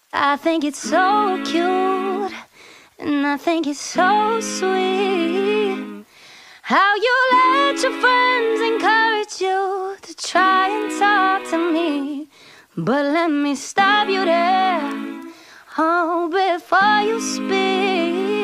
I think it's so cute, and I think it's so sweet how you let your friends encourage you to try and talk to me. But let me stop you there, oh, before you speak.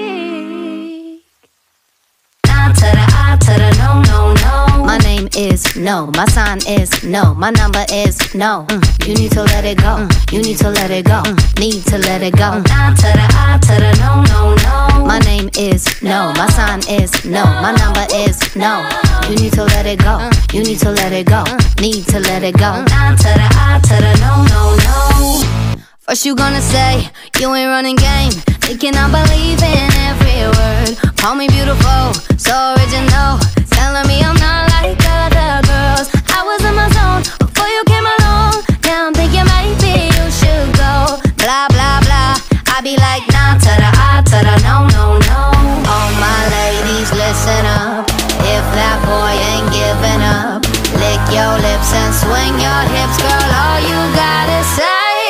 Nah to the I to the no, no, no. My name is no, my sign is no, my number is no. You need to let it go, you need to let it go, need to let it go. Nah to the I to the no, no, no. My name is no, my sign is no, my number is no. You need to let it go, you need to let it go, need to let it go. Nah to the I to the no, no, no. First you gonna say you ain't running game, thinking I believe in every word. Call me beautiful, so original, telling me I'm not like other girls. I was in my zone before you came along. Now I'm thinking maybe you should go. Blah blah blah, I be like nah to the I to the no, no, no. All my ladies listen up, if that boy ain't giving up, lick your lips and swing your hips, girl, all you gotta say.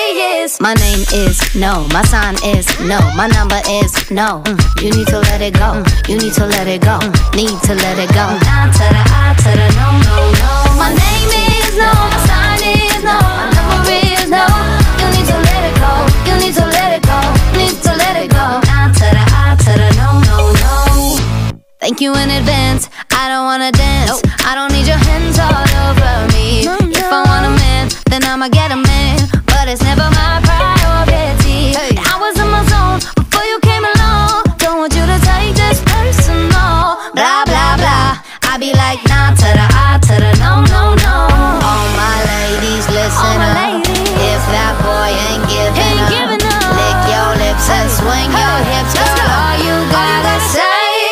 My name is no, my sign is no, my number is no. You need to let it go, you need to let it go, need to let it go. Nah to the I to the no, no, no. My name is no, my sign is no, my number is no. You need to let it go, you need to let it go, need to let it go. Nah to the I to the no, no, no. Thank you in advance, I don't wanna dance, I don't need your hands all over me. If I want a man, then I'ma get a man, but it's never my priority. I was in my zone before you came along, don't want you to take this personal. Blah blah blah, I be like nah to the I to the no, no, no. All my ladies listen up, if that boy ain't giving up, lick your lips and swing your hips, girl, all you gotta say.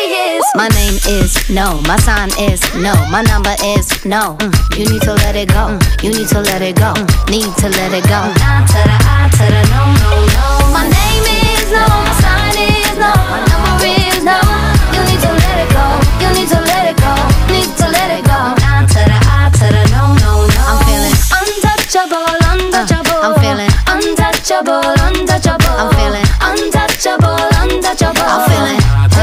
My name is no, my sign is no, my number is no. You need to let it go, you need to let it go, need to let it go. Nah to the I to the no, no, no. My name is no, my sign is no, my number is no. You need to let it go, you need to let it go, need to let it go. Nah to the I to the no, no, no. I'm feeling untouchable, untouchable. I'm feeling untouchable, untouchable. I'm feeling untouchable, untouchable. I'm feeling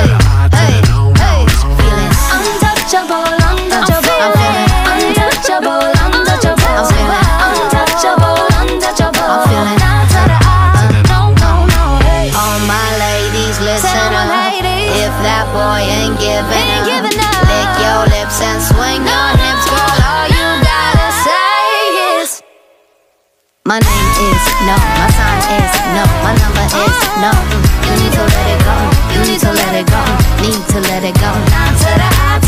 untouchable, untouchable. I'm feeling untouchable, untouchable. I'm feeling untouchable, untouchable. I'm feeling Nah to the I to the no, no, no. Hey. all my ladies listen Tell my up, ladies, if that boy ain't giving up, lick your lips and swing your hips, girl, all you gotta say is my name is no, my sign is no, my number is no. You need to let it go, you need to let it go, need to let it go. Nah to the I